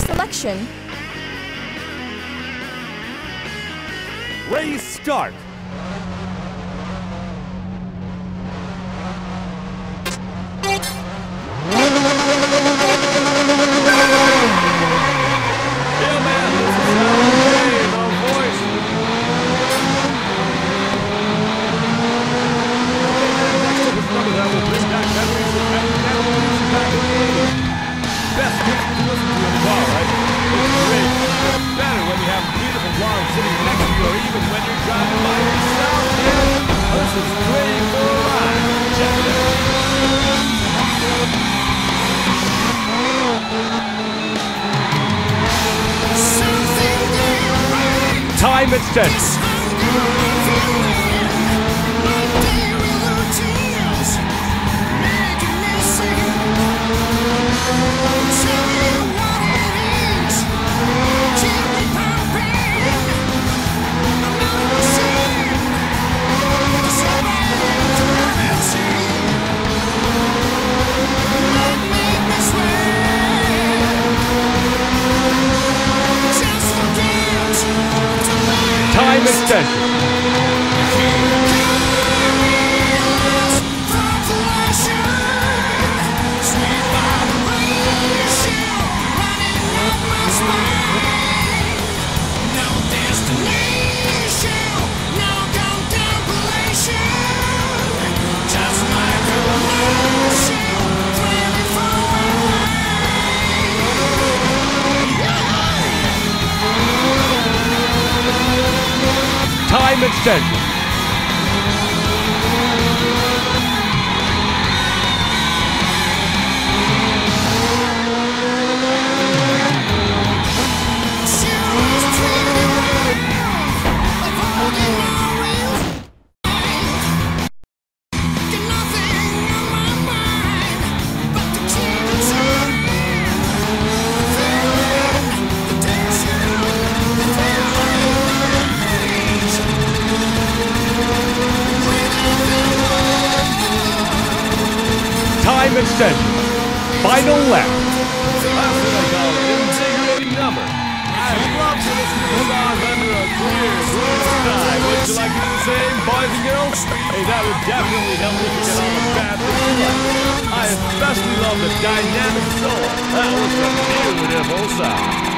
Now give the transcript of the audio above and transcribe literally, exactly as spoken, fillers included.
selection. Race start. Time extension. Time extension. Time extension. Time extension. Final lap. That's what I call an invigorating number. I love to listen to the song under a clear blue sky. Would you like to do the same, boys and girls? Hey, that would definitely help me forget all the bad things in life. I especially love the dynamic soul. That was a beautiful song.